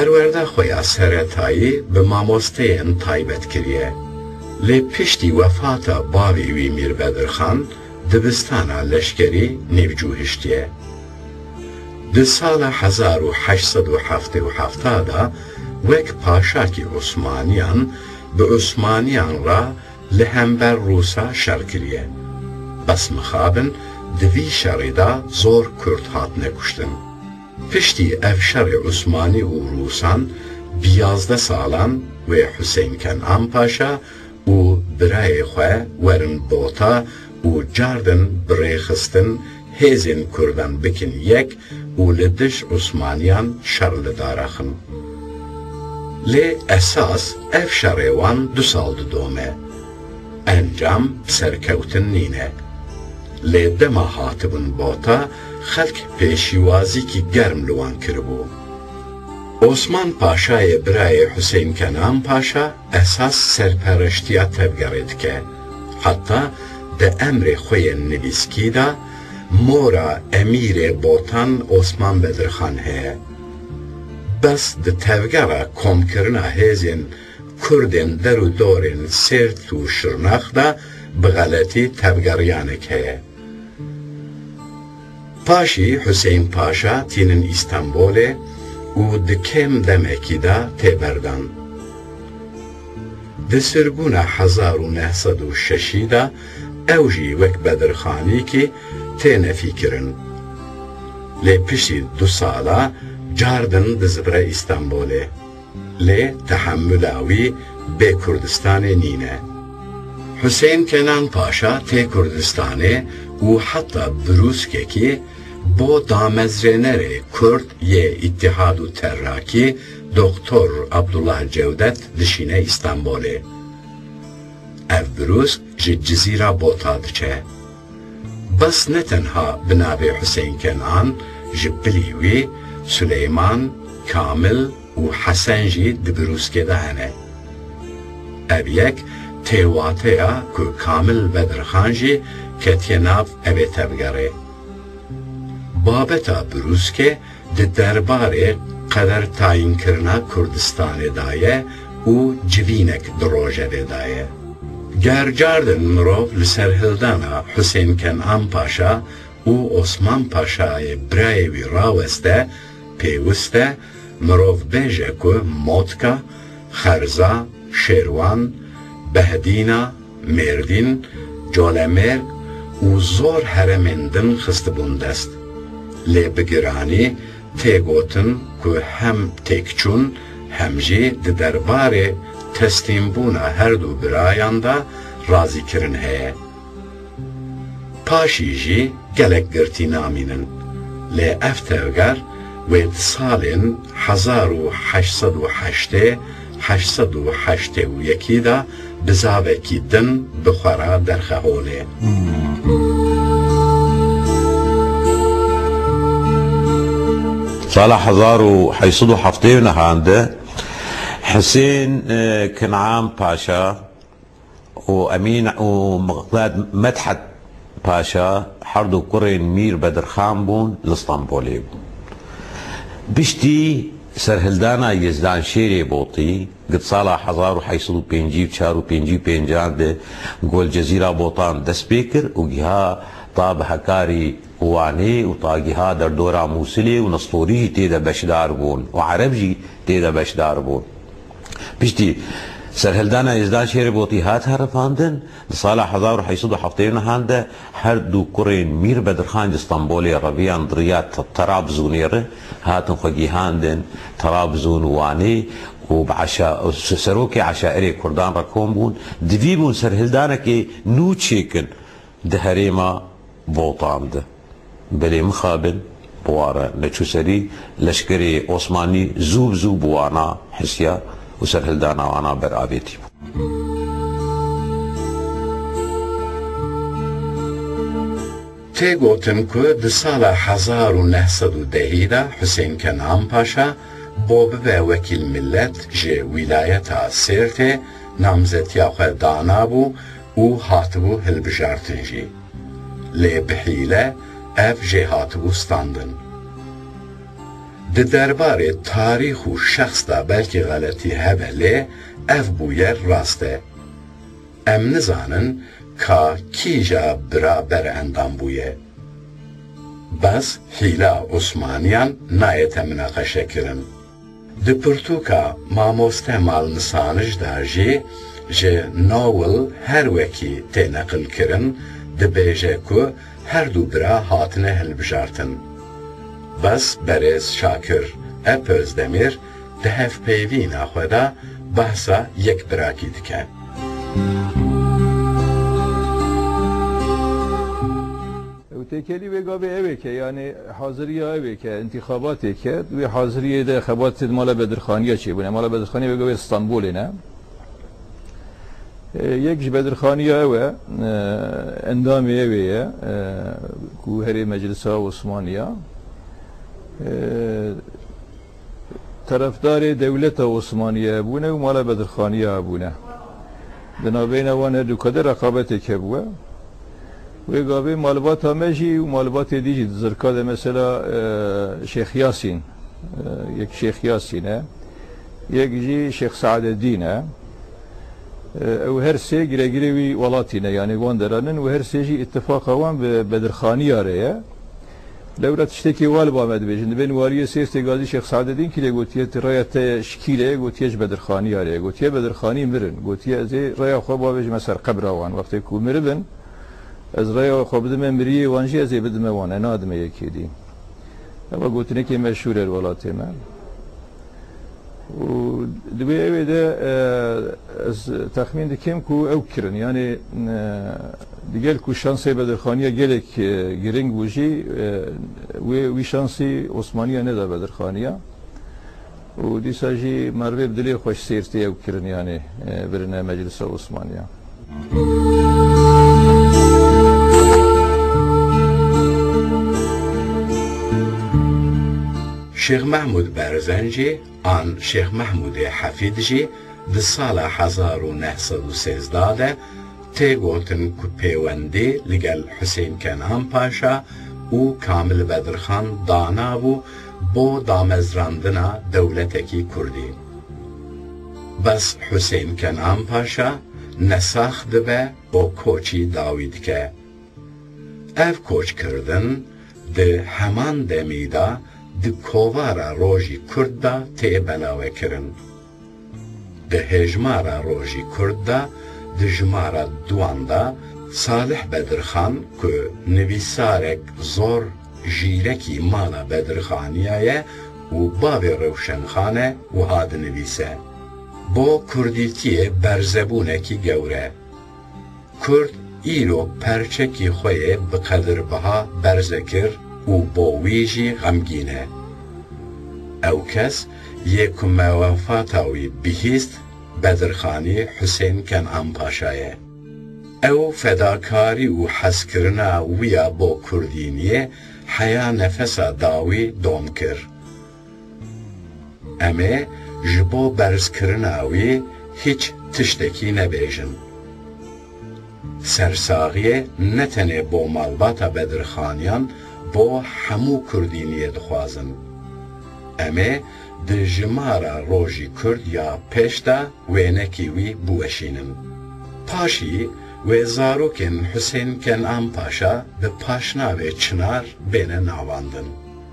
پەروەردە خۆیان سەرەتایی بە مامۆستەیەن تایبەت کردیە. لێ پشتی وەفاتە باوی وی میربەدرخان دبستانە لەشکەری نێوجوهشتیە. di sala 1877 da wek paşaki Osmaniyan bi Osmaniyan ra li hember Rusa şerkiriye. Bes mixabin di vî şerê da zor Kurd hatine kuştin. Piştî ev şerê Osmanî û Rusan biyazde salan wê Hüseyin Kenan Paşa û birayê xwe werin bota û cardin birêxistin hêzên Kurdan bikin yek û li diş Osmaniyan şer li daraxin. Lê esas ev şerê wan 2 sal didome. Encam serkewtin nîne. Lê dema hatibin bota xelk pêşîwazîkî germ li wan kiribû. Osman Paşayê birayê Hüseyin Kenan Paşa esas serpereştiya tevgerê dike. Hatta di emrê xwe yên nivîskî da mora emirê botan Osman Bedirxan heye. Bes di tevgera komkirina hêzên Kurdên derû dorên Sêrt û Şirnax da bi xeletî tevgeriyanek heye. Paşî Hüseyin Paşa tînin İstanbolê û di kêm demekî da têberdan. Di sirgûna 1906 da ew jî wek Bedirxanîkî têne fîkirin. Lê piştî 2 sala cardin dizivire İstanbolê. Lê tehemmüla wî bê Kurdistanê nîne. Hüseyin Kenan Paşa tê Kurdistanê û heta birûskekî bo damezrênerê Kurd yê İttihad û Terrakî Doktor Abdullah Cevdet dişîne İstanbolê. Ev birûsk ji Cizîra Bota diçe. Bes ne tenha bi navê Hüseyin Kenan ji bilî wî Süleyman, Kamil û Hesen jî di birûskê de hene. Ev yek têwateya ku Kamil Bedirxan jî ketiye nav evê tevgerê. Babeta birûskê di derbarê qeder tayînkirina Kurdistanê daye û civînek di rojevê daye. Ger cardin mirov li ser hildana Hüseyin Kenan Paşa û Osman Paşayê birayê wî raweste pêwîst e mirov bêje ku Motka, Xerza, Şêrwan, Behdîna, Mêrdîn, Colemêrg û zor heremên din xistibûn dest. Lê bi giranî tê gotin ku hem têkçûn hem jî di derbarê teslîmbûna her du birayan da razîkirin heye. Paşî jî gelek girtî namînin. Lê ev tevger wê di salên 1808 881 da bi zavekî din bi xwera derxeholê. سال 1807 de حسين كنعان باشا وأمين ومقداد مدحت باشا حردو كورين مير بدرخان بون لاسطنبولي بون بشتي سرهلدانا يزدان شيري بوطي قد صالح 1854 ده قول جزيرة بوطان دس بيكر وجها طاب حكاري واني وطاقها در دورا موسلي ونسطوري تيدا بشدار بون وعربجي تيدا بشدار بون بشتي سرهلدانا يزدان شيري بوطي هات هرفاندن صالح 1807 هانده هر دو كورين مير بدرخان اسطنبولي ربيان دريات طرابزونير هاتن خوجي هاندن طرابزون واني وبعشاء سروكي عشائري كردان ركوم بون دفيبون سرهلدانا كي نوتشيكن دهريما بوطاند بلي مخابن بوارا نچوسري لشكري عثماني زوب زوب وانا حسيا وسرهلدانا وانا برابيتي. Tê gotin ku di sala 1910 da Hüseyin Kenan Paşa bo bibe wekîl millet ji wîlayeta Sêrtê namzetiya xwe danabû û hatibû hilbijartin jî. Lê bi hîle ev jê hatibû standin. Di derbarê tarîx û şexs da belkî xeletî hebe lê ev bûye rast e. Em nizanin ka kîja bira berendam bûye. Bes hîla Osmaniyan nayê te münaqeşe kirin. Di pirtûka mamoste malnisanij da jî ji nawil her wekî tê neqil kirin dibêje ku her du bira hatine hilbijartin. Bes berêz Şakir ep Özdemir di hevpeyvîna xwe de behsa yek birakî dike. Tekeli ve gabe eveke yani hazırıya eveke intikabat eke ve hazırıya da xebat mala Bedirxaniye çebune mala Bedirxaniye ve gabe İstanbul'e ne yek Bedirxaniye eve endam eveye ku heri meclisa Osmaniye tarafdarı devlet Osmaniye bune ve mala Bedirxaniye bune denabeyne wane du kadar rekabet eke bu ve gabe malbat ameji ve malbat edici zırkada mesela Şeyh Yasin yek Şeyh Yasin'e yek Şeyh Saadeddin'e o her şey gire ve valatine yani Vanderan'ın ve her şey ittifaka van ve Bedirxaniye araya devlet işteki valba medbe şimdi ben variye seste gazi Şeyh Saadeddin ki gotiye tirayete şkile gotiye Bedirxaniye araya gotiye Bedirxani mirin gotiye ze raya khaba ve mesela qabrawan vakti ku miribin از رأی خود من مریه وانجی از بدم وانه نادم یکیدی. اما گوتنی که مشهور الولاتی من. و دوی اویده از تخمین دکیم کو او کرن یعنی دیگر کو شانسی بدرخانیه گلک گرینگ بوجی و شانسی عثمانیه ندا بدرخانیه. و دیساجی مروی بدلی خوش سیرتی او کرن یعنی برنه مجلس عثمانیه. شیخ محمود برزنجی آن شیخ محمود حفیدجی دی سال 1913 تی گوتن که پیوندی لگل حسین کنان پاشا و کامل بدرخان دانا بو بو دامزراندنا دولتکی کردی. بس حسین کنان پاشا نساخ دبه با کوچی داوید که. اف کوچ کردن دی همان دمیدا di kovara rojî Kurd da tê belave kirin. Di hejmara rojî Kurd da di jimara duan da Salih Bedirxan ku nivîsarek zor jîrekî mala Bedirxaniye ye û bavê Rewşenxane wiha dinivîse. Bo kurdîtiyê berzebûnekî gewre. Kurd îro perçekî xwe yê bi qedirbiha berzekir û bo wî jî xemgîn e. Ew kes yê ku me wefata wî bihîst Bedirxanî Hüseyn Kenan Paşa ye. Ew fedakarî û hezkirina wî ya bo kurdîniyê heya nefesa dawî dom kir. Em ê ji bo berzkirina wî hiç tiştekî nebêjin. Sersaxiyê ne tenê bo malbata Bedirxaniyan bo hemû kurdîniyê dixwazin. Em ê di jimara rojî Kurd ya pêş de wênekî wî bûweşînin. Paşî wê zarokên Hüseyn Kenan Paşa bi paşnavê Çınar bêne navandin.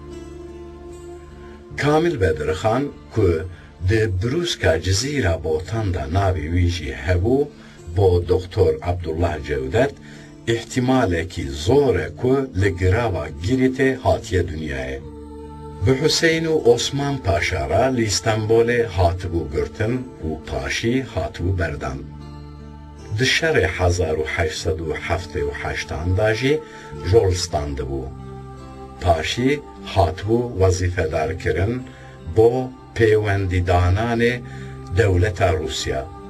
Kamil Bedirxan ku di Brûska Cizîra Botan da navê wî jî hebû bo Doktor Abdullah Cewdet ihtimalekî zor e ku li girava Giritê hatiye dünyayê. Bi Hüseyn û Osman Paşa ra li İstanbolê hatibû girtin û paşî hatibû berdan. Di şerê 1878 da jî Jolistan dibû. Paşî hatibû wezîfedar kirin bo pêwendîdananê dewleta Rûsya.